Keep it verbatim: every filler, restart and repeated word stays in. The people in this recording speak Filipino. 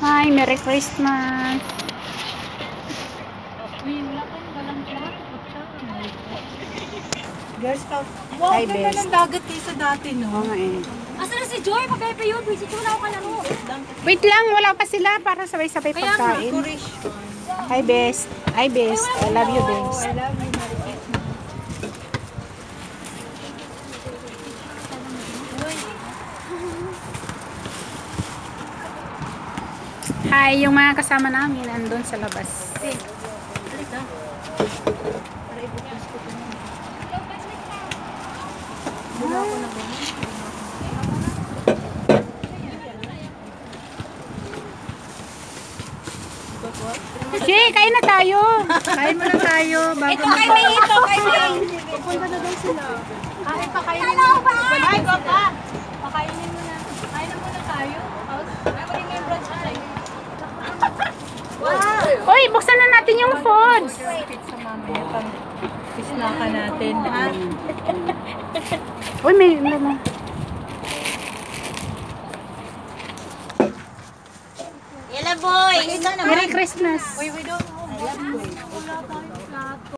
Hi, Merry Christmas. Girl Scout. Wow, Hi, ganda best. ng dagat kaysa dati, no? Oo nga eh. Asa na si Joy? Papepe yun. Si Joy na ako kalaro. Wait lang, wala pa sila para sabay-sabay Kaya nga, pagkain. Hi, best. Hi, best. I love you, best. I love you, Merry Christmas. Hi, yung mga kasama namin andun sa labas. Jay, kain na tayo. Kain mo na tayo. Bago Ito kay May, ito kay May. Pupunta na daw sila. Kain pa kainin mo. Ay, baka. Pakainin mo na. Kain na muna tayo. Ay, wala nga yung brunch ay. Wow. Uy, buksan na natin yung phones. Sa mamaya pang isnaka natin, ha? Uy, may... may, may. Yala boy. Merry Christmas. Uy, we don't know.